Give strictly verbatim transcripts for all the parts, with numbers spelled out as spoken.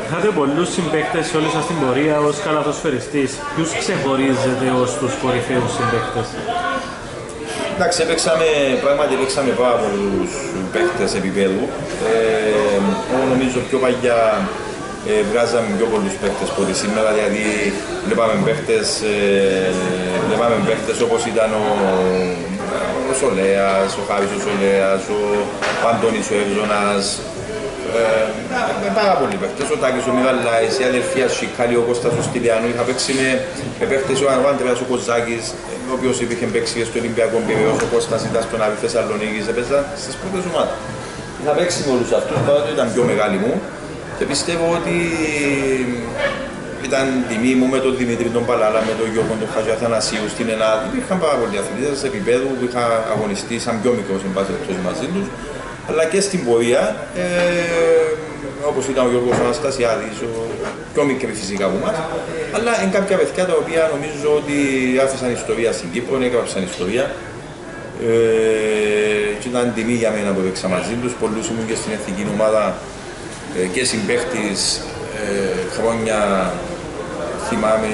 Είχατε πολλούς συμπαίκτες σε όλη σας την πορεία ως καλαθοσφαιριστής. Ποιους ξεχωρίζετε ως τους κορυφαίους συμπαίκτες? Εντάξει, έπαιξαμε, πράγματι έπαιξαμε πάρα πολλούς παίκτες επίπεδου. Ε, νομίζω πιο παλιά ε, βγάζαμε πιο πολλούς παίκτες από τη σήμερα, δηλαδή βλέπαμε παίκτες, ε, βλέπαμε παίκτες όπως ήταν ο, ο Σολέας, ο Χάβης ο Σολέας, ο Παντώνης ο Εύζωνας, ε, με πάρα πολλοί παίκτες, ο Τάκης ο Μιβαλάης, η αδελφία Σικάλη, ο Κώστας ο Στυλιανού. Είχα παίξει με, με παίκτες ο Ανδρέας ο Κοζάκης, ο οποίος υπήρχε παίξει στο Ολυμπιακό Πυραιός, ο Κώστας ήταν στον Άβη Θεσσαλονίκης, έπαιζα στις πρώτες ομάδες. Είχα παίξει με όλους αυτούς, παρότι ήταν πιο μεγάλοι μου και πιστεύω ότι ήταν τιμή μου με τον Δημήτρη τον Παλάλα, με τον Γιώργο τον Χατζιαθανασίου στην Ελλάδα. Υπήρχαν πάρα πολλοί αθλητές σε επίπεδο που είχα αγωνιστεί σαν πιο μικρός εν πάση περιπτώσει μαζί τους, αλλά και στην πορεία, ε, όπως ήταν ο Γιώργος Αναστασιάδης, ο πιο μικρή φυσικά από εμάς, αλλά είναι κάποια παιδιά τα οποία νομίζω ότι άφησαν ιστορία στην Κύπρο, έγραψαν ιστορία. Ε, και ήταν τιμή για μένα που έπαιξα μαζί τους. Πολλούς ήμουν και στην εθνική ομάδα ε, και συμπαίχτης ε, χρόνια. Θυμάμαι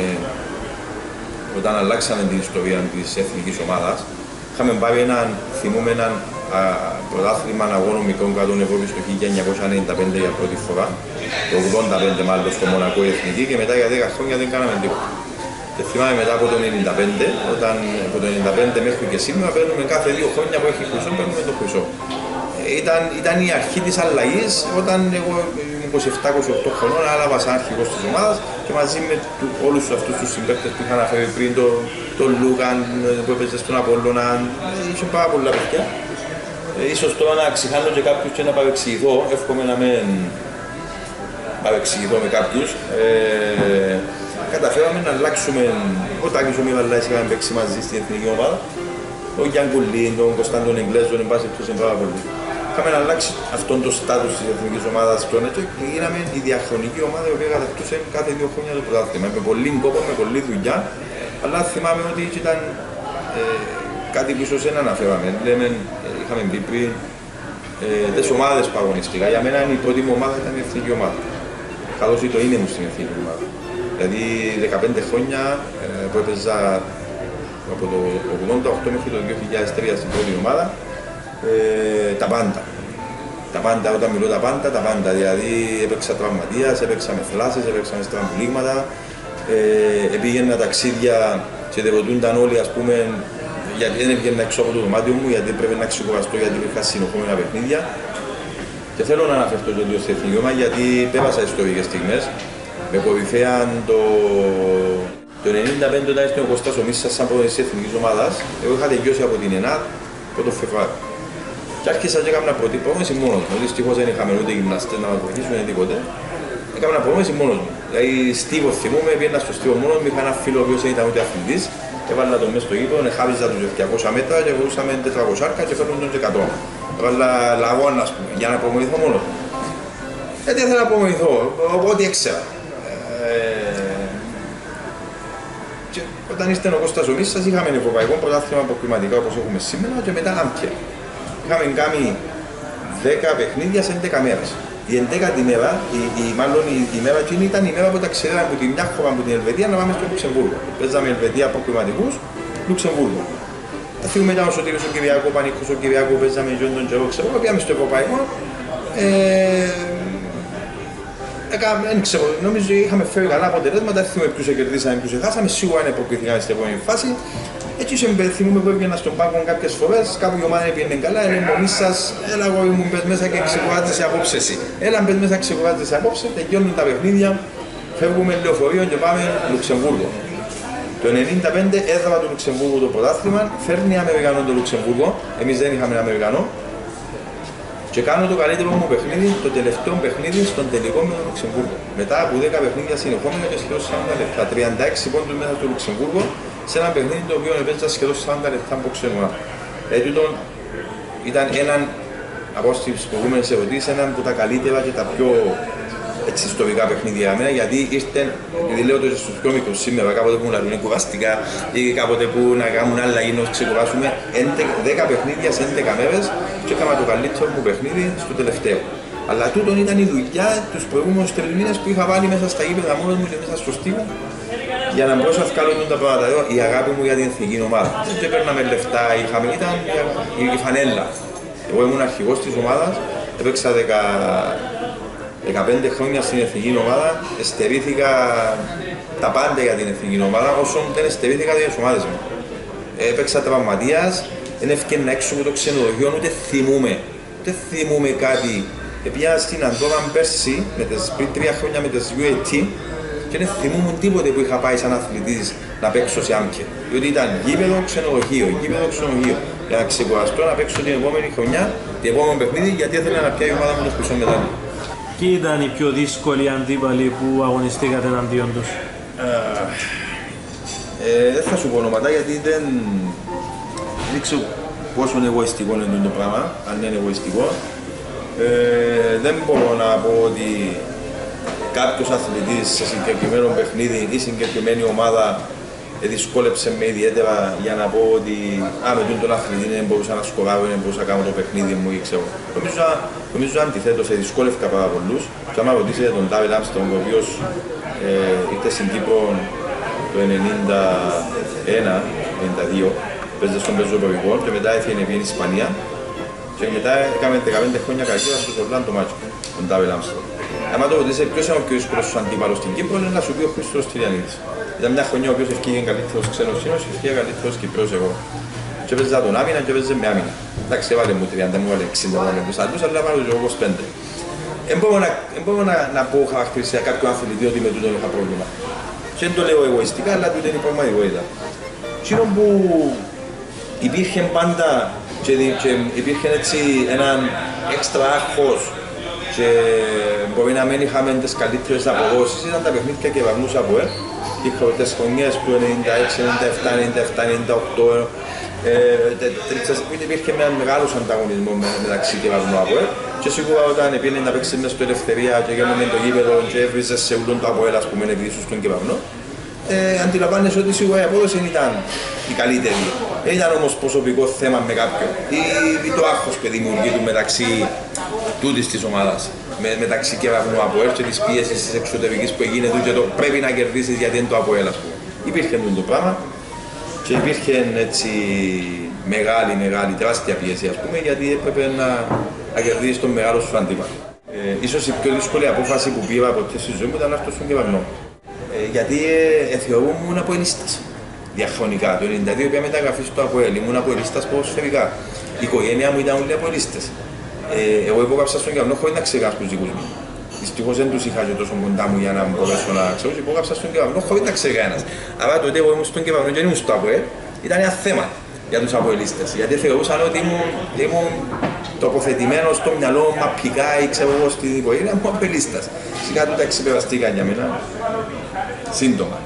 όταν αλλάξαμε την ιστορία της εθνικής ομάδας. Είχαμε πάρει έναν, θυμούμε έναν α, πρωτάθλημα αγώνων μικρών κρατών Ευρώπης το χίλια εννιακόσια ενενήντα πέντε για πρώτη φορά, το ογδόντα πέντε μάλλον στο Μονακό η εθνική, και μετά για δέκα χρόνια δεν κάναμε τίποτα. Και θυμάμαι μετά από το ενενήντα πέντε, όταν από το ενενήντα πέντε μέχρι και σήμερα παίρνουμε κάθε δύο χρόνια που έχει χρυσό, παίρνουμε το χρυσό. Ήταν, ήταν η αρχή της αλλαγής όταν εγώ είκοσι επτά είκοσι οκτώ χρονών άλλαβα σαν αρχηγός της ομάδας και μαζί με του, όλους αυτούς τους συμπαίκτες που είχα αναφέρει πριν, τον το Λούκαν που έπαιζε στον Απόλλωνα, είχε πάρα πολλά παιδιά. Ε, ίσως τώρα να ξεχάνω και κάποιους και να παρεξηγηθώ, εύχομαι να μην παρεξηγηθώ με κάποιους. Ε, καταφέραμε να αλλάξουμε, ο Τάκης ο Μιβαλάης είχαμε παίξει μαζί στην εθνική ομάδα, ο Γιάνν Κουλίν, τον Κωνσταντον Εγγλέζο, εν πάση περιπτώσει πάρα πολύ. Είχαμε να αλλάξει αυτόν το στάτους της εθνικής ομάδας και γίναμε η διαχρονική ομάδα η οποία κατακτούσε κάθε δύο χρόνια το πρωτάθλημα. Με πολύ κόπο, με πολλή δουλειά, αλλά θυμάμαι ότι ήταν ε, κάτι που ίσως δεν αναφέραμε. Λέμε, ε, είχαμε πει πριν ε, τις ομάδες που αγωνιστικά. Για μένα η πρώτη μου ομάδα ήταν η εθνική ομάδα. Καθώς το είναι μου στην εθνική ομάδα. Δηλαδή δεκαπέντε χρόνια ε, που έπαιζα από το ογδόντα οκτώ μέχρι το δύο χιλιάδες τρία στην πρώτη ομάδα. Ε, τα πάντα. Τα πάντα, όταν μιλώ τα πάντα, τα πάντα. Δηλαδή έπαιξα τραυματίας, έπαιξα με θλάσσες, έπαιξα με στραμπλήγματα, ε, πήγαινα ταξίδια και δεν ρωτούνταν όλοι, ας πούμε, γιατί δεν έβγαινα έξω από το δωμάτιο μου, γιατί πρέπει να ξεκουραστώ, γιατί είχα συνεχόμενα παιχνίδια. Και θέλω να αναφερθώ το ίδιο στο εθνικό ομάδα, γιατί πέρασα ιστορικές στιγμές. Με κορυφαίαν το, το ενενήντα πέντε όταν ήρθε ο Κωστάς ο Μίσσας σαν πρόεδρος της εθνικής ομάδας. Εγώ είχα τελειώσει από την ΕΝΑΔ πρώτο Φεβρουάριο. Και άρχισα και έκανα πρώτη πρόμεση μόνος μου. Δυστυχώς δεν είχαμε ούτε γυμναστές να μας βοηθήσουν ούτε τίποτε. Έκανα πρόμεση μόνος μου. Δηλαδή Στίβο θυμούμαι, πήγαινα στο Στίβο μόνος μου, είχα ένα φίλο ο οποίος δεν ήταν ούτε αθλητής. Έβαλα τον μέσα στο γήπεδο, εχάβιζα τους διακόσια μέτρα και μπορούσαμε τετρακόσια και φέρνουν τον εκατό. Έβαλα λαγόνα, ας πούμε, για να προμονηθώ μόνος μου. Γιατί ήθελα να προμονηθώ, ό,τι έξερα. Και όταν ήρθε ο Κώστας ο Μίσσας, είχαμε ευρωπαϊκό πρωτάθλημα προκριματικά όπως έχουμε σήμερα και μετά άμπια. Είχαμε κάνει δέκα παιχνίδια σε έντεκα μέρες. Η έντεκατη μέρα, η, η, μάλλον η, η μέρα εκείνη ήταν η μέρα που ταξιδεύαμε από τη μια χώρα από την Ελβετία να πάμε στο Λουξεμβούργο. Παίζαμε Ελβετία προκριματικούς, Λουξεμβούργο. Τα φύγουμε ήταν ο Σωτήρης ο Κυριακό, ο Πανίκος ο Κυριακό, παίζαμε γιον τον καιρό, ξέρω, πήγαμε στο ευρωπαϊκό. Ε, Δεν ξέρω, νομίζω είχαμε φέρει καλά αποτελέσματα, δεν θυμούμε ποιους κερδίσαμε, ποιους χάσαμε, σίγουρα είναι προκριθήκαμε στην επόμενη φάση. Έτσι θυμούμε που έβγαινα στον πάγκο κάποιες φορές, κάπου η ομάδα πήγαινε καλά, έλεγε ο Μίσσας, έλα εγώ ήμουν πες μέσα και ξεκουράζεσαι απόψε εσύ. Έλα πες μέσα ξεκουράζεσαι απόψε, τελειώνουν τα παιχνίδια, φεύγουμε λεωφορείο και πάμε Λουξεμβούργο. Το ενενήντα πέντε έδρα του Λουξεμβούργου το πρωτάθλημα, φέρνει Αμερικανό το Λουξεμβούργο, εμείς δεν είχαμε Αμερικανό. Και κάνω το καλύτερο μου παιχνίδι, το τελευταίο παιχνίδι στον τελικό με το Λουξεμβούργο. Μετά από δέκα παιχνίδια συνεχόμενα και σχεδόν σαράντα λεπτά, τριάντα έξι πόντους μέσα στο Λουξεμβούργο, σε ένα παιχνίδι το οποίο έπαιζα σχεδόν σαράντα λεπτά από ξενουά. Έτσι ήταν έναν, από τις προηγούμενες ερωτήσεις, έναν από τα καλύτερα και τα πιο έτσι, ιστορικά παιχνίδια για μένα, γιατί ήρθε, επειδή λέω το στους πιο μικρούς σήμερα, κάποτε που να δουν κουραστικά ή κάποτε που να κάνουν άλλα ή να ξεκουράσουμε δέκα παιχνίδια σε έντεκα μέρες και έκανα το καλύτερο μου παιχνίδι στο τελευταίο. Αλλά τούτον ήταν η δουλειά τους προηγούμενους τρεις μήνες που είχα βάλει μέσα στα γήπεδα μόνος μου και μέσα στο στίβο για να μπορέσω να βγάλω τα πράγματα. Η αγάπη μου για την εθνική ομάδα. Δεν παίρναμε λεφτά, είχαμε, ήταν η φανέλα. Εγώ ήμουν αρχηγός της ομάδας, έπαιξα δεκαπέντε χρόνια στην εθνική ομάδα, εστερήθηκα τα πάντα για την εθνική ομάδα, όσο δεν εστερήθηκα για τις ομάδες μου. Έπαιξα τραυματίας, δεν έφυγαινα έξω από το ξενοδοχείο, ούτε θυμούμαι, ούτε θυμούμαι κάτι. Πήγα στην Αντόβα πέρσι, με τις, πριν τρία χρόνια με τις γιου έι τι και δεν θυμούμαι τίποτε που είχα πάει σαν αθλητής να παίξω σε Άμκε. Διότι ήταν γήπεδο, ξενοδοχείο, γήπεδο, ξενοδοχείο. Για να ξεκουραστώ να παίξω την επόμενη χρονιά, την επόμενη παιχνίδι, γιατί ήθελα να πιάει η ομάδα μου το χρυσό μετάλλιο. Ποιοι ήταν οι πιο δύσκολοι αντίπαλοι που αγωνιστήκατε εναντίον τους? Ε, δεν θα σου πω ονόματα γιατί δεν, δεν ξέρω πόσο εγωιστικό είναι το πράγμα, αν είναι εγωιστικό. Ε, δεν μπορώ να πω ότι κάποιος αθλητής σε συγκεκριμένο παιχνίδι ή συγκεκριμένη ομάδα δυσκόλεψε με ιδιαίτερα για να πω ότι α, με τον αθλητή δεν μπορούσα να σκοράρω, δεν μπορούσα να κάνω το παιχνίδι μου ή ξέρω. Νομίζω, νομίζω αντιθέτως, δυσκόλευκα πάρα πολλούς. Και άμα ρωτήσετε τον Ντάβιλ Άρμστρονγκ, ο οποίος ε, ήρθε στην Κύπρο το ενενήντα ένα ενενήντα δύο, παίζε στον πεζοπορικό και μετά έφυγε στην Ισπανία. Και μετά έκαμε δεκαπέντε χρόνια καριέρα στο Ορλάντο Μάτσο, τον Ντάβιλ Άρμστρονγκ. Αν το ρωτήσετε ποιος είναι ο πιο δύσκολος σου αντίπαλος στην Κύπρο, είναι να σου πει ο Χρήστος Τηλιανίδης. Ήταν μια χρονιά ο οποίος ευκήγε καλύτερος ξένος Κίνος και ευκήγε καλύτερος Κυπρός εγώ. Και έπαιζα τον άμυνα και έπαιζε με άμυνα. Εντάξει, έβαλε μου τριάντα, μου έβαλε εξήντα μου τους άλλους, αλλά έβαλε εγώ είκοσι πέντε. Δεν μπορώ να, να πω χαρακτηριστικά κάποιον αθλητή ότι με τούτον είχα πρόβλημα. Και δεν το λέω εγωιστικά, αλλά τούτο είναι η πραγματικότητα. Εκείνο που υπήρχε πάντα και, και υπήρχε έτσι έναν έξτρα άγχος και μπορεί να μην είχαμε τις καλύτερες αποδόσεις, ήταν τα παιχνίδια και βαγνούς από ε. Είχαμε τις χρονιές του ενενήντα έξι, ενενήντα επτά, ενενήντα επτά, ενενήντα οκτώ. Υπήρχε ένα μεγάλος ανταγωνισμό μεταξύ και βαγνού από ε. Και σίγουρα όταν πήγαινε να παίξεις μες στο Ελευθερία και γίναμε το γήπεδο και έβριζες σε ούλον το ΑΠΟΕΛ, ας πούμε, επειδή ήσουν στον Κεβαγνό, ε, αντιλαμβάνεσαι ότι σίγουρα η απόδοση ήταν η καλύτερη. Δεν ήταν όμως προσωπικό θέμα με κάποιον. Ή, ή το άγχος που δημιουργεί του μεταξύ τούτης της ομάδας. Με, μεταξύ Κεβαγνού ΑΠΟΕΛ και της πίεσης της εξωτερικής που έγινε του και το πρέπει να κερδίσεις γιατί είναι το ΑΠΟΕΛ, ας πούμε. Υπήρχε το πράγμα και υπήρχε έτσι μεγάλη, μεγάλη, τεράστια πίεση, ας πούμε, γιατί έπρεπε να, να κερδίσεις τον μεγάλο σου αντίπαλο. Ε, ίσως η πιο δύσκολη απόφαση που πήρα ποτέ στη ζωή μου ήταν να έρθω στον Κεβαγνό. Ε, γιατί ε, θεωρούμουν αποελίστας διαχρονικά. Το ενενήντα δύο πια μεταγραφή στο ΑΠΟΕΛ, ήμουν αποελίστας ποδοσφαιρικά. Η οικογένεια μου ήταν όλοι αποελίστες. Ε, εγώ υπόγραψα στον Κεβαγνό χωρίς να ξεχάσω τους δικούς μου. Δυστυχώς δεν τους είχα και τόσο κοντά μου για να μπορέσω να ξέρω και υπόγραψα στον Κεβαγνό χωρίς να ξέρει κανένας. Άρα τότε εγώ ήμουν στον Κεβαγνό και ήμουν στο ΑΠΟΕΛ, ήταν ένα θέμα για τους αποελίστες. Γιατί θεωρούσαν ότι ήμουν, ήμουν τοποθετημένος στο μυαλό μαπικά ή ξέρω εγώ στην οικογένεια μου αποελίστας. Σιγά τούτα ξεπεραστήκαν για μένα σύντομα.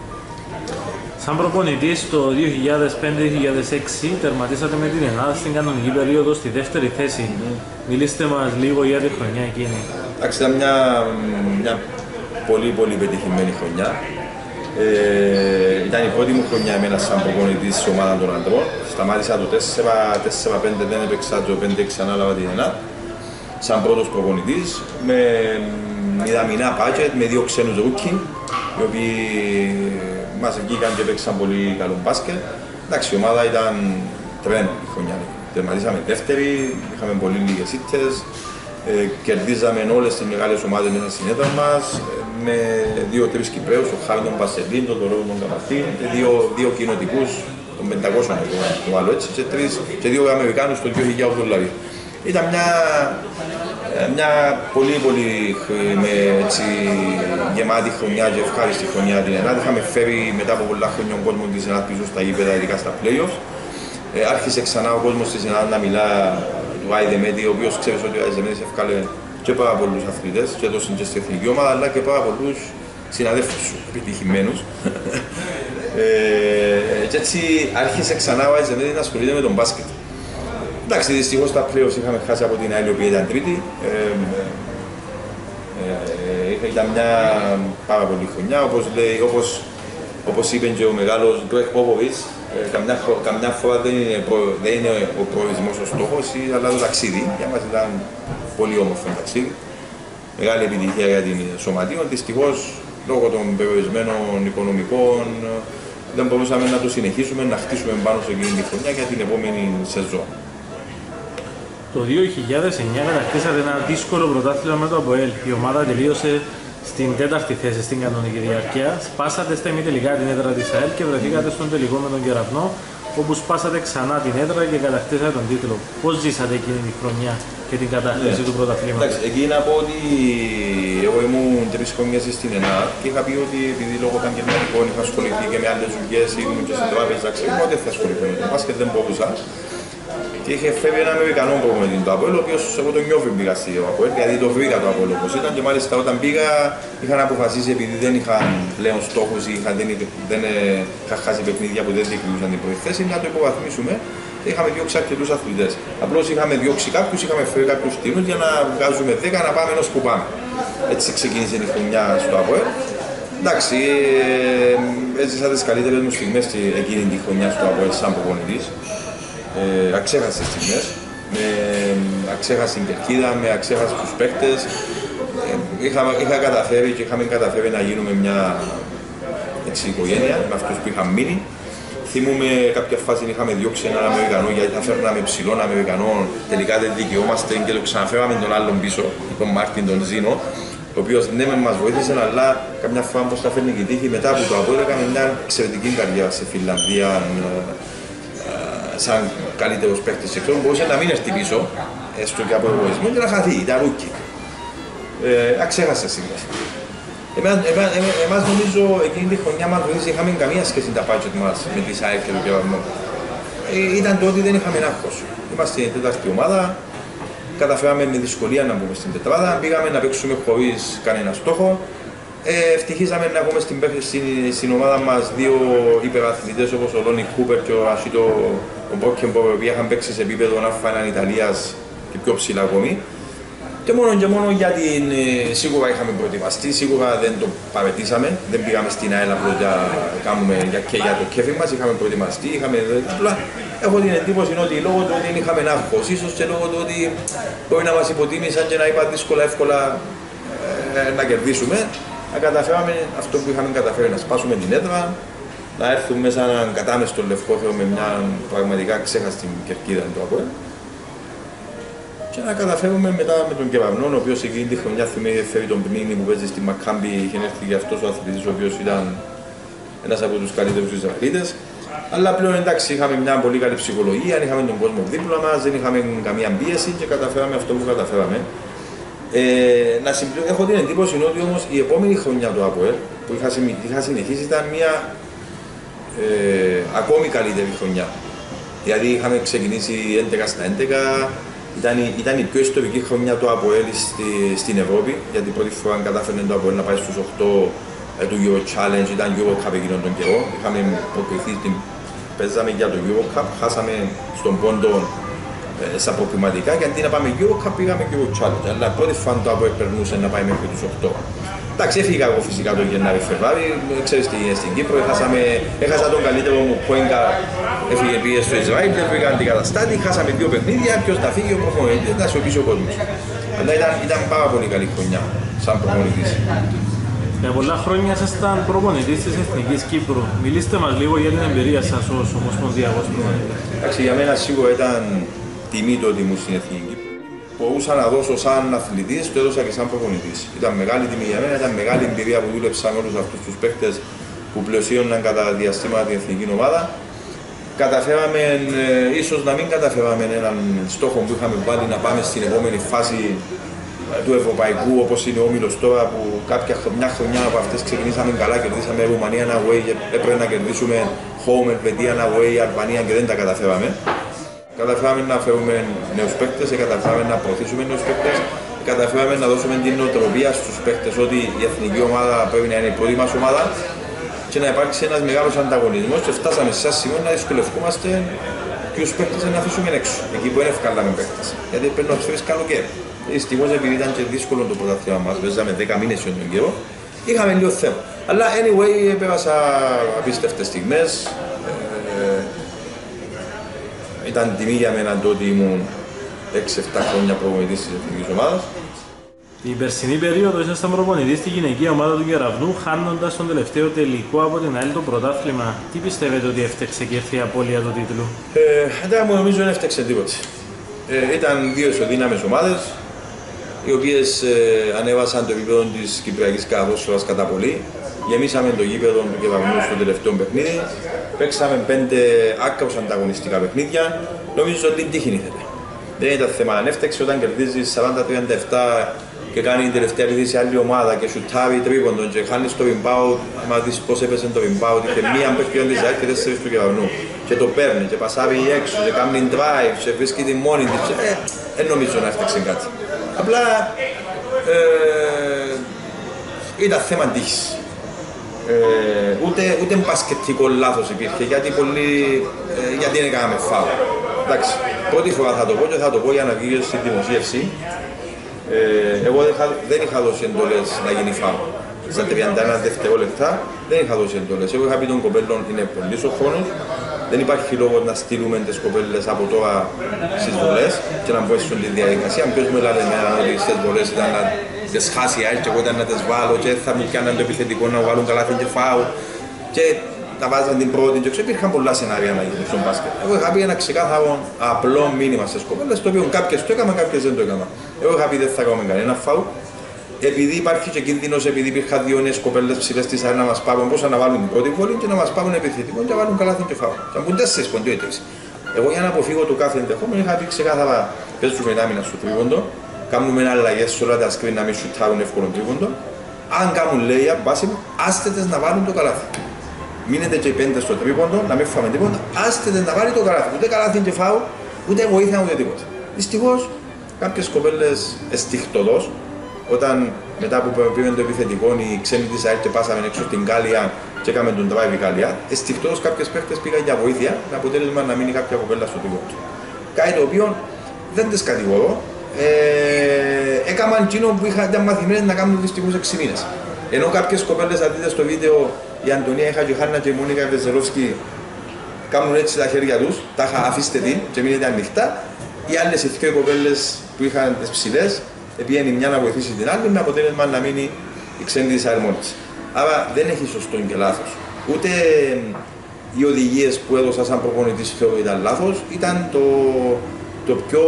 Σαν προπονητής το δύο χιλιάδες πέντε δύο χιλιάδες έξι τερματίσατε με την Ελλάδα στην κανονική περίοδο στη δεύτερη θέση. Mm. Μιλήστε μας λίγο για τη χρονιά εκείνη. Εντάξει, ήταν μια, μια πολύ πολύ πετυχημένη χρονιά. Ε, ήταν η πρώτη μου χρονιά εμένα σαν προπονητής της ομάδας των αντρών. Σταμάτησα το τέσσερα πέντε, δεν έπαιξα το πέντε έξι, ανάλαβα την εννιά. Σαν πρώτος προπονητής, με μηδαμινά budget, με δύο ξένους ρούκι, οι οποίοι μας βγήκαν και παίξαν πολύ καλό μπάσκετ. Εντάξει, η ομάδα ήταν τρέν η χρονιά. Τερματίσαμε δεύτερη, είχαμε πολύ λίγες ήττες, ε, κερδίζαμε όλες τις μεγάλες ομάδες μέσα στην έδρα μας, με δύο-τρεις Κυπραίους, ο Χάβι τον Πασελίν, τον Τωρό τον Καπαρτή, και δύο, δύο κοινοτικούς, τον πεντακόσια το άλλο έτσι, και, τρεις, και δύο Αμερικάνους το δύο χιλιάδες δηλαδή. Ήταν μια, μια πολύ πολύ με, έτσι, γεμάτη χρονιά και ευχάριστη χρονιά την Ελλάδα. Είχαμε φέρει μετά από πολλά χρόνια ο κόσμος της Ελλάδας πίσω στα γήπεδα, ειδικά στα play-offs. Ε, άρχισε ξανά ο κόσμος της Ελλάδας να μιλά του Αϊδεμέτη, ο οποίος ξέρεις ότι ο Αϊδεμέτης έφκαλε και πάρα πολλούς αθλητές, και έδωσαν και στην εθνική ομάδα, αλλά και πάρα πολλούς συναδέλφους σου, επιτυχημένους. ε, και έτσι άρχισε ξανά ο Αϊδεμέτης να ασχολείται με τον μπάσκετ. Εντάξει, δυστυχώς στα play-offs είχαμε χάσει από την ΑΕΛ, η οποία ήταν τρίτη. Ε, ε, ήταν μια πάρα πολύ χρονιά, όπως, λέει, όπως, όπως είπε και ο μεγάλος Γκρέγκ Πόποβιτς, ε, καμιά, καμιά φορά δεν είναι, προ, δεν είναι ο προορισμός ο στόχος, αλλά το ταξίδι. Για μας ήταν πολύ όμορφο ταξίδι. Μεγάλη επιτυχία για την Σωματείων. Δυστυχώς, λόγω των περιορισμένων οικονομικών, δεν μπορούσαμε να το συνεχίσουμε, να χτίσουμε πάνω σε εκείνη τη χρονιά για την επόμενη σεζόν. Το δύο χιλιάδες εννιά κατακτήσατε ένα δύσκολο πρωτάθλημα με το ΑΠΟΕΛ. Η ομάδα τελείωσε στην τέταρτη θέση στην κανονική διάρκεια. Σπάσατε στα ημιτελικά την έδρα της ΑΕΛ και βρεθήκατε στον τελικό με τον Κεραυνό, όπου σπάσατε ξανά την έδρα και κατακτήσατε τον τίτλο. Πώς ζήσατε εκείνη τη χρονιά και την κατάκτηση ναι. του πρωταθλήματος? Εντάξει, εκεί να πω ότι εγώ ήμουν τρεις χρονιές στην ΕΝΑ και είχα πει ότι επειδή λόγω επαγγελματικών είχα ασχοληθεί και με άλλες δουλειές, ήμουν και στην τράπεζα, ξέρω ότι θα ασχοληθώ με το μπάσκετ, δεν μπορούσα. Και είχε φεύγει ένα Αμερικανό προπονητή του ΑΠΟΕΛ, ο οποίος εγώ τον νιώθω πήγα στο ΑΠΟΕΛ, γιατί το βρήκα το ΑΠΟΕΛ όπως ήταν και μάλιστα όταν πήγα είχαν αποφασίσει επειδή δεν είχαν πλέον στόχους ή είχαν, δεν, δεν είχα χάσει παιχνίδια που δεν διεκδικούσαν την πρώτη θέση, να το υποβαθμίσουμε και είχαμε διώξει αρκετούς αθλητές. Απλώς είχαμε διώξει κάποιους, είχαμε φέρει κάποιους τίμους για να βγάζουμε δέκα να πάμε ενός που πάμε. Έτσι ξεκίνησε η χρονιά στο ΑΠΟΕΛ. Εντάξει, ε, έζησα τις καλύτερες μου στιγμές εκείνη τη χρονιά στο ΑΠΟΕΛ σαν προπονητής. Ε, αξέχασες στιγμές, με αξέχαστη κερκίδα, με αξέχαστους παίκτες. Ε, είχα, είχα καταφέρει και είχαμε καταφέρει να γίνουμε μια έτσι, οικογένεια με αυτούς που είχαν μείνει. Θυμούμε κάποια φάση είχαμε διώξει έναν Αμερικανό γιατί θα φέρναμε ψηλών Αμερικανών. Τελικά δεν δικαιόμαστε και το ξαναφέραμε τον άλλον πίσω, τον Μάρτιν, τον Ζήνο, ο οποίος ναι με μας βοήθησε, αλλά καμιά φορά πως θα φέρνει και τύχη. Μετά από το ΑΠΟΕΛ έκαμε μια εξαιρετική καριέρα σε Φιλανδία. Σαν καλύτερος παίκτης σε εξώδου, μπορούσε να μην έρθει πίσω, έστω και από εγωισμό και να χαθεί, ήταν ρούκι. Ε, αξέχασε σήμερα. Εμάς, εμάς, εμάς νομίζω εκείνη τη χρονιά μας βοήθησε, είχαμε καμία σχέση τα budget μας με τις ΑΕΛ και τον Κεραυνό. Ε, ήταν το ότι δεν είχαμε άγχος. Είμαστε η τέταρτη ομάδα, καταφέραμε με δυσκολία να μπούμε στην τετράδα, πήγαμε να παίξουμε χωρίς κανένα στόχο. Ε, ευτυχήσαμε να έχουμε στην, στην, στην ομάδα μας δύο υπεραθλητές όπως ο Λόνι Κούπερ και ο Ασίτο Μπόκκεμπορ, οι οποίοι είχαν παίξει σε επίπεδο Α1 Ιταλίας και πιο ψηλά ακόμη. Και μόνο και μόνο γιατί ε, σίγουρα είχαμε προετοιμαστεί, σίγουρα δεν το παρετήσαμε, δεν πήγαμε στην ΑΕΛ απλώς για, κάνουμε, για, και για το κέφι μας, είχαμε προετοιμαστεί, είχαμε απλά. Έχω την εντύπωση ότι λόγω του ότι δεν είχαμε άγχος, ίσως και λόγω του ότι μπορεί να μας υποτίμησαν και να είπα δύσκολα εύκολα ε, να κερδίσουμε. Να καταφέραμε αυτό που είχαμε καταφέρει, να σπάσουμε την έδρα, να έρθουμε μέσα έναν κατάμεστο λευκό Θεό με μια πραγματικά ξέχαστη κερκίδα του ΑΠΟΕΛ και να καταφέρουμε μετά με τον Κεραυνό, ο οποίος εκείνη τη χρονιά θυμίζει φέρει τον Πνίνη που παίζει στη Μακάμπη, είχε έρθει και αυτός ο αθλητής ο οποίος ήταν ένας από τους καλύτερους Ισραηλίτες. Αλλά πλέον εντάξει, είχαμε μια πολύ καλή ψυχολογία, είχαμε τον κόσμο δίπλα μας, δεν είχαμε καμία πίεση και καταφέραμε αυτό που καταφέραμε. Ε, να συμπληρω... Έχω την εντύπωση ότι όμως η επόμενη χρονιά του ΑΠΟΕΛ που είχα, είχα συνεχίσει ήταν μια ε, ακόμη καλύτερη χρονιά. Δηλαδή είχαμε ξεκινήσει έντεκα στα έντεκα, ήταν η, ήταν η πιο ιστορική χρονιά του ΑΠΟΕΛ στη, στην Ευρώπη, γιατί πρώτη φορά κατάφερε το ΑΠΟΕΛ να πάει στους οκτώ ε, του Euro Challenge, ήταν Euro Cup εκείνον τον καιρό. Είχαμε προκριθεί, παίζαμε για το Euro Cup, χάσαμε στον πόντο στα προκριματικά και αντί να πάμε Euro Cup πήγαμε Euro Challenge, αλλά πρώτη φορά το ΑΠΟΕΛ περνούσε να πάει μέχρι τους οκτώ. Εντάξει, έφυγα εγώ φυσικά τον Γενάρη-Φεβρουάρι, ξέρεις τι είναι στην Κύπρο, έχασαμε, έχασα τον καλύτερο μου πόιγκα, έφυγε πήγε στο Ισραήλ, δεν πήγα αντικαταστάτη, χάσαμε δύο παιχνίδια, ποιος θα φύγει ο προπονητής, ήταν σε πίσω ο κόσμος. Αλλά ήταν, ήταν πάρα πολύ καλή χρονιά σαν προπονητής. Για πολλά χρόνια ήσασταν προπονητής της Εθνικής Κύπρου. Μιλήστε μας λίγο για την εμπειρία σας ως ομοσπονδιακός προπονητής. Εντάξει, για μένα σίγουρα ήταν τιμή το ότι ήμουν στην Εθνική Κύπρου. Μπορούσα να δώσω σαν αθλητής, το έδωσα και σαν προπονητής. Ήταν μεγάλη τιμή για μένα, ήταν μεγάλη εμπειρία που δούλεψα με όλους αυτούς τους παίκτες που πλαισίωναν κατά διαστήματα την εθνική ομάδα. Καταφέραμε, ε, ίσως να μην καταφέραμε έναν στόχο που είχαμε βάλει να πάμε στην επόμενη φάση του Ευρωπαϊκού, όπως είναι ο Όμιλος τώρα, που κάποια μια χρονιά από αυτές ξεκινήσαμε καλά, κερδίσαμε Ρουμανία away και έπρεπε να κερδίσουμε home, Ελβετία away, Αλβανία και δεν τα καταφέραμε. Καταφέραμε να φέρουμε νέους παίκτες, καταφέραμε να προωθήσουμε νέους παίκτες, καταφέραμε να δώσουμε την νοοτροπία στους παίκτες ότι η εθνική ομάδα πρέπει να είναι η πρώτη μας ομάδα και να υπάρξει ένας μεγάλος ανταγωνισμός και φτάσαμε σε ένα σημείο να δυσκολευόμαστε ποιους παίκτες να αφήσουμε έξω, εκεί που είναι ευκάλαμε παίκτες, γιατί πρέπει να τους φέρεις καλοκαίρι. Δυστυχώς επειδή ήταν και δύσκολο το πρωτάθλημα μας, παίζαμε δέκα μήνες στον καιρό, είχαμε λίγο θέμα. Αλλά anyway, πέρασα απίστευτες στιγμές. Ε, ήταν τιμή για μένα το ότι ήμουν έξι εφτά χρόνια προπονητής της εθνικής ομάδας. Την περσινή περίοδο ήσασταν προπονητής στη γυναική ομάδα του Κεραυνού, χάνοντας τον τελευταίο τελικό από την ΑΕΛ το πρωτάθλημα. Τι πιστεύετε ότι έφταξε και ήρθε η απώλεια του τίτλου? Ε, δεν μου νομίζω δεν έφταξε τίποτα. Ε, ήταν δύο ισοδύναμες ομάδες, οι οποίες ε, ανέβασαν το επίπεδο της κυπριακής ποδόσφαιρας κατά πολύ. Γεμίσαμε το γήπεδο του Κεραυνού στο τελευταίο παιχνίδι. Παίξαμε πέντε άκαως ανταγωνιστικά παιχνίδια. Νομίζω ότι την τύχη ήθελε. Δεν ήταν θέμα αν έφταξε όταν κερδίζει σαράντα τριάντα επτά και κάνει την τελευταία επίθεση άλλη ομάδα και σουτάρει τρίποντον και χάνει το ριμπάου. Αν δεις πώς έπαιζε το ριμπάου, είχε μία παίχτιον της ΑΕΚ και τέσσερις του Κεραυνού. Και το παίρνει και πασάρει έξω και κάνει drive και βρίσκει τη μόνη της. Ε, δεν νομίζω να έφταξε κάτι. Απλά ε, ήταν θέμα τύχης. Ε, ούτε, ούτε μπασκετικό λάθος υπήρχε, γιατί, πολύ, ε, γιατί δεν έκαναμε φάουλ. Εντάξει, πρώτη φορά θα το πω και θα το πω για να βγει στη δημοσίευση. Ε, εγώ δεν είχα, δεν είχα δώσει εντολές να γίνει φάουλ. Στα τριάντα ένα δευτερόλεπτα δεν είχα δώσει εντολές. Εγώ είχα πει των κοπέλων είναι πολύ ο χρόνος. Δεν υπάρχει λόγο να στείλουμε τις κοπέλες από τώρα στις βολές και να βοηθήσουν τη διαδικασία. Ποιος μου έλεγε εμένα ότι στις βολές ήταν να τις χάσει η και εγώ ήταν να τις βάλω και θα μου πιάναν το επιθετικό να βάλουν καλάθι και φάουλ και τα βάζαν την πρώτη και ξέρω, υπήρχαν πολλά σενάρια να γίνουν στον μπάσκετ. Εγώ είχα πει ένα ξεκάθαρο απλό μήνυμα στις κοπέλες, το οποίο κάποιες το έκαναν, κάποιες δεν το έκαναν. Εγώ είχα πει δεν θα κάνουμε κανένα φάουλ. Επειδή υπάρχει και κίνδυνος, επειδή υπήρχαν δύο νέες κοπέλες ψηλές της ΑΕΛ να μας πάρουν, πώς να βάλουν την πρώτη βολή και να μας πάρουν επιθετικό και να βάλουν καλάθι και φάουλ. Και να μπουν τέσσερις ποντιέτες. Εγώ για να αποφύγω το κάθε ενδεχόμενο είχα πει ξεκάθαρα παίζουμε άμυνα στο τρίποντο, κάνουμε αλλαγές σε όλα τα σκριν να μην σουτάρουν εύκολο τρίποντο. Αν κάνουν λέει μπάσιμο, άστε τες να βάλουν το καλάθι. Μείνετε και οι πέντε στο τρίποντο, να μην φάμε τίποτα, άστε τες να βάλει το καλάθι. Ούτε καλάθι και φάουλ, ούτε βοήθεια ούτε τίποτα. Δυστυχώς κάποιες κοπέλες εστιχτοδός, όταν μετά που πήγαμε το επιθετικό, οι ξένοι της ΑΕΛ και πάσαμε έξω στην Γαλλία και έκαμε τον drive η Γαλλία, εστιχτοδός κάποιες παίχτες πήγαν για βοήθεια, με αποτέλεσμα να μείνει κάποια κοπέλα στο τρίποντο. Κάτι το οποίο δεν τις κατηγορώ. Ε, έκαναν εκείνο που είχαν, ήταν μαθημένες να κάνουν δυστυχώς έξι μήνες. Ενώ κάποιες κοπέλες, αν δείτε στο βίντεο, η Αντωνία Χατζιχάννα και η Μόνικα Βεζερόφσκι κάνουν έτσι τα χέρια τους, τα είχα αφήστε την και μείνετε ανοιχτά. Οι άλλες οι δύο κοπέλες που είχαν τις ψηλές, πήγαινε η μια να βοηθήσει την άλλη, με αποτέλεσμα να μείνει η ξένη της ΑΕΛ μόνη της. Άρα δεν έχει σωστό και λάθος. Ούτε οι οδηγίες που έδωσα σαν προπονητής θεωρώ ήταν λάθος, ήταν το, το πιο.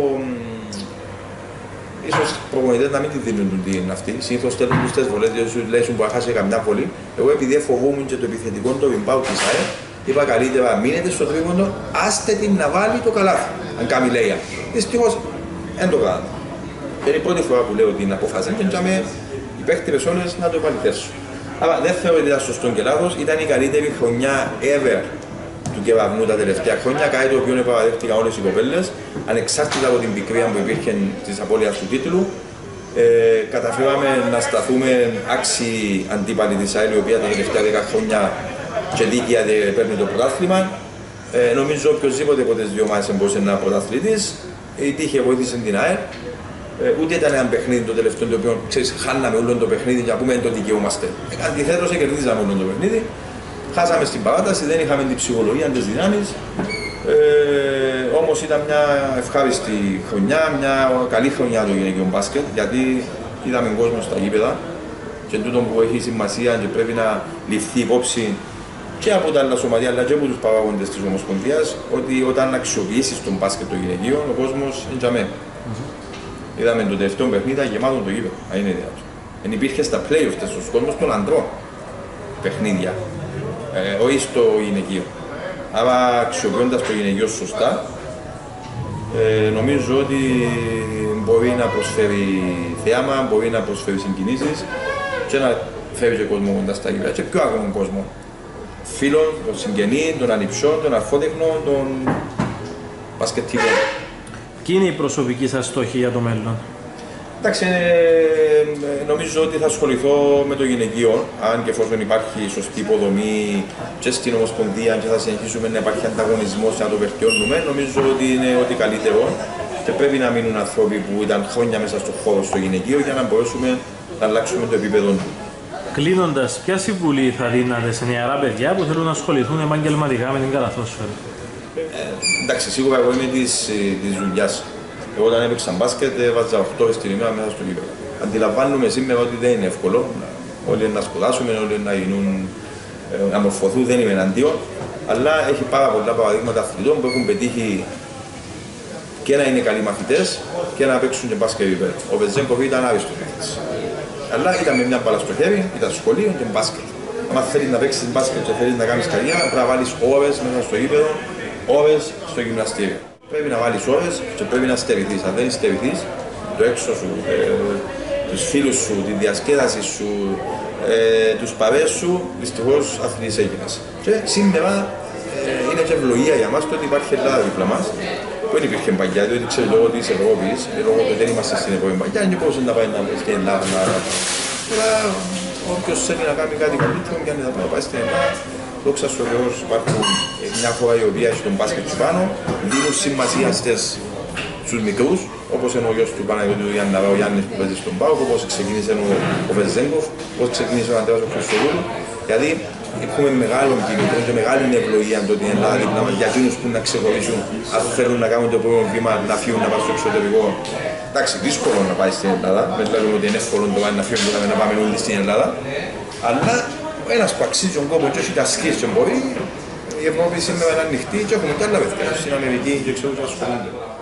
Ίσως οι προπονητές να μην τη δίνουν την αυτή. Συνήθως στέλνουν τους τες βολές, διότι σου λέει που χάσει καμιά βολή. Εγώ επειδή φοβούμουν και το επιθετικό το ριμπάου της ΑΕΛ, είπα καλύτερα μείνετε στο τρίποντο, άστε την να βάλει το καλάθι. Αν κάνει λέια. Δυστυχώς δεν το κάνω. Είναι η πρώτη φορά που λέω την αποφάση και για οι παίχτες όλες να το επαληθεύσουν. Αλλά δεν θεωρώ ότι ήταν σωστό και λάθος, ήταν η καλύτερη χρονιά ever του Κεραυνού τα τελευταία χρόνια, κάτι το οποίο επαραδέχτηκαν όλες οι κοπέλες, ανεξάρτητα από την πικρία που υπήρχε της απώλειας του τίτλου. Ε, καταφέραμε να σταθούμε άξιοι αντίπαλοι της ΑΕΛ, η οποία τα τελευταία δέκα χρόνια και δίκαια παίρνει το πρωτάθλημα. Ε, νομίζω οποιοδήποτε από τις δύο ομάδες μπορούσε να είναι πρωταθλητής. Η τύχη βοήθησε την ΑΕΛ. Ε, ούτε ήταν ένα παιχνίδι το τελευταίο το οποίο ξέρεις, χάναμε όλο το παιχνίδι για να πούμε το δικαιούμαστε. Ε, αντιθέτως, κερδίζαμε όλο το παιχνίδι. Χάσαμε στην παράταση, δεν είχαμε την ψυχολογία, τις δυνάμεις. Ε, όμως ήταν μια ευχάριστη χρονιά, μια καλή χρονιά του γυναικείου μπάσκετ, γιατί είδαμε κόσμο στα γήπεδα και τούτο που έχει σημασία και πρέπει να ληφθεί υπόψη και από τα άλλα σωματεία αλλά και από τους παράγοντες της Ομοσπονδίας, ότι όταν αξιοποιήσεις τον μπάσκετ των γυναικείων, ο κόσμος είναι για μένα. Mm-hmm. Είδαμε το τελευταίο παιχνίδι γεμάτο το γήπεδο, αν είναι δυνατό. Δεν υπήρχε στα play-offs στους κόσμος των ανδρών παιχνίδια. Ε, όχι στο γυναικείο. Άρα αξιοποιώντας το γυναικείο σωστά, ε, νομίζω ότι μπορεί να προσφέρει θέαμα, μπορεί να προσφέρει συγκινήσεις και να φέρει και κόσμο κοντά στα γήπεδα και πιο ακόμα κόσμο. Φίλων, των συγγενείς, των ανιψιών, των αρφότεχνων, των μπασκετικών. Ποιοι είναι οι προσωπικοί σας στόχοι για το μέλλον? Εντάξει, νομίζω ότι θα ασχοληθώ με το γυναικείο, αν και εφόσον υπάρχει σωστή υποδομή και στην Ομοσπονδία και θα συνεχίσουμε να υπάρχει ανταγωνισμός και να το βελτιώνουμε, νομίζω ότι είναι ό,τι καλύτερο και πρέπει να μείνουν άνθρωποι που ήταν χρόνια μέσα στον χώρο στο γυναικείο για να μπορέσουμε να αλλάξουμε το επίπεδο του. Κλείνοντας, ποια συμβουλή θα δίνατε σε νεαρά παιδιά που θέλουν να ασχοληθούν επαγγελματικά με την καλαθόσφαιρα? Ε, εντάξει, σίγουρα εγώ είμαι της, της δουλειάς. Εγώ όταν έπαιξα μπάσκετ βάζα οκτώ ώρες την ημέρα μέσα στο γήπεδο. Αντιλαμβάνουμε σήμερα ότι δεν είναι εύκολο. Όλοι να σπουδάσουμε, όλοι να γίνουν, να μορφωθούν, δεν είμαι εναντίον. Αλλά έχει πάρα πολλά παραδείγματα αθλητών που έχουν πετύχει και να είναι καλοί μαθητές και να παίξουν και μπάσκετ επίπεδο. Ο Βεζέγκοφ ήταν άριστος μαθητής. Αλλά ήταν με μια μπάλα στο χέρι, ήταν σχολείο και μπάσκετ. Αν θέλεις να παίξεις μπάσκετ και θέλεις να κάνεις καριέρα, πρέπει να βάλεις ώρες μέσα στο γήπεδο, ώρες στο γυμναστήριο. Πρέπει να βάλεις ώρες και πρέπει να στερηθείς. Αν δεν στερηθείς, το έξω σου, ε, τους φίλους σου, τη διασκέδαση σου, ε, τους παρέες σου, δυστυχώς αθλητής έγινες. Και σήμερα ε, είναι και ευλογία για μας το ότι υπάρχει Ελλάδα δίπλα μας. που δεν υπήρχε παγιά, διότι ξέρω λόγω της Ευρώπης, λόγω του ότι δεν είμαστε στην επόμενη παγιά, είναι πώς να πάει να πάει στην Ελλάδα. Αλλά όποιος θέλει να κάνει κάτι καλύτερο, πιάνει να πάει στην Ελλάδα. Δόξα στους Θεούς υπάρχουν μια χώρα η οποία έχει τον μπάσκετ του πάνω, δίνουν σημασία στους μικρούς, όπως είναι ο γιος του Παναγιώτου Γιάννη ο Γιάννης που παίζει στον ΠΑΟΚ, όπως ξεκίνησε ο Βεζέγκοφ, πώς ξεκίνησε ο Αντρέας ο Χριστοδούλου. Δηλαδή έχουμε μεγάλο κίνητρο και μεγάλη ευλογία το ότι είναι Ελλάδα δίπλα μας για εκείνους που να ξεχωρίσουν, αν θέλουν να κάνουν το επόμενο βήμα, να φύγουν να πάνε στο εξωτερικό. Εντάξει, δύσκολο να πάει στην Ελλάδα, δεν λέμε ότι είναι εύκολο να φύγουν να πάμε όλοι στην Ελλάδα, αλλά ένας που αξίζει τον κόπο και έχει τα σκίες και μπορεί, η Ευρώπη σήμερα είναι ανοιχτή και έχουμε και άλλα παιδιά στην Αμερική και ξέρω και ασχολούνται.